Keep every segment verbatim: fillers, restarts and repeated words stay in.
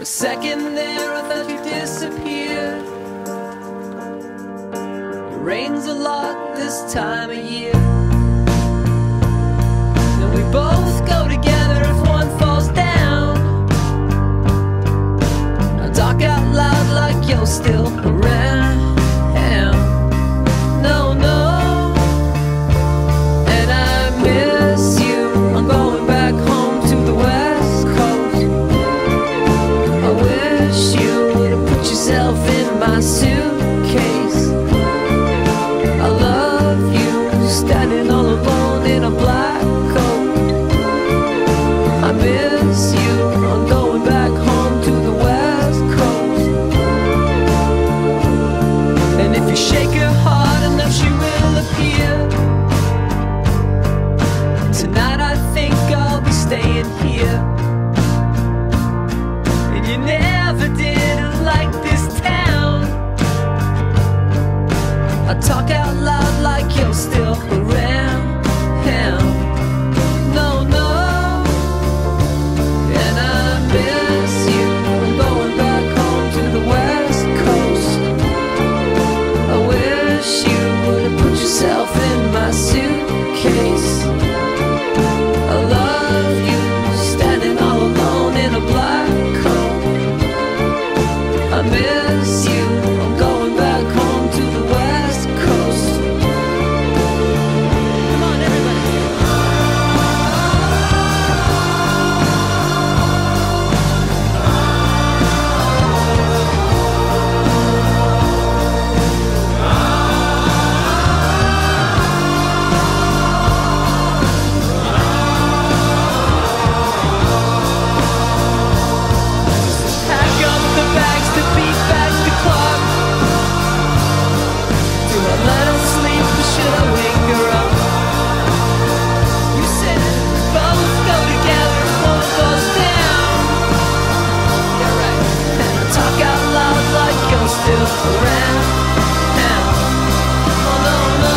a second there, I thought you disappeared. It rains a lot this time of year, and we both go together if one falls down. I talk out loud like you're still around. No, no, and I miss you. I'm going back home to the West Coast. I wish you would have put yourself in my suitcase. I love you, standing all alone in a black coat. I miss you. I'm going back home to the West Coast. And if you shake her hard enough, she will appear. Tonight I think I'll be staying here. And you never did like this town. I talk out loud like you're still around. No, no, and I miss you. I'm going back home to the West Coast. I wish you would have put yourself in my suitcase. I love you, standing all alone in a black coat. I miss you. I'm going back home to the West Coast. Come on, everybody. Pack up the bags to beat back the clock. Do I let her sleep or should I wake her up? You said both go together if one falls down. Yeah, right. And I talk out loud like you're still around. Oh, no, no.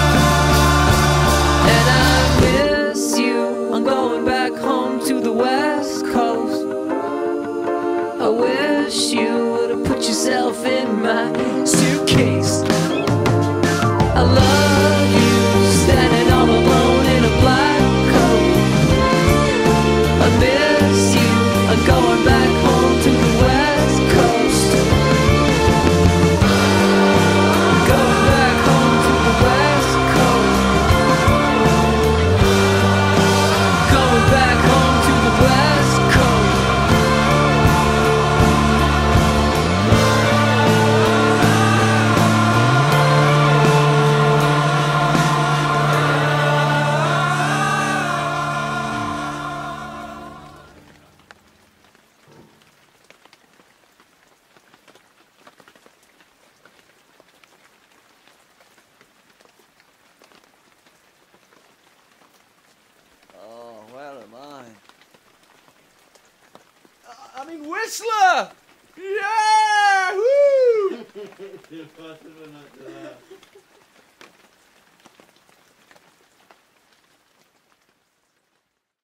And I miss you. I'm going back home to the West Coast. I wish you would have put yourself in my suitcase. I love you, standing all alone in a black coat. I miss you. I'm going back home to the West Coast. Going back home to the West Coast. Going back home to the West Coast. Oh, where am I? Uh, I'm in Whistler! Yeah! Woo!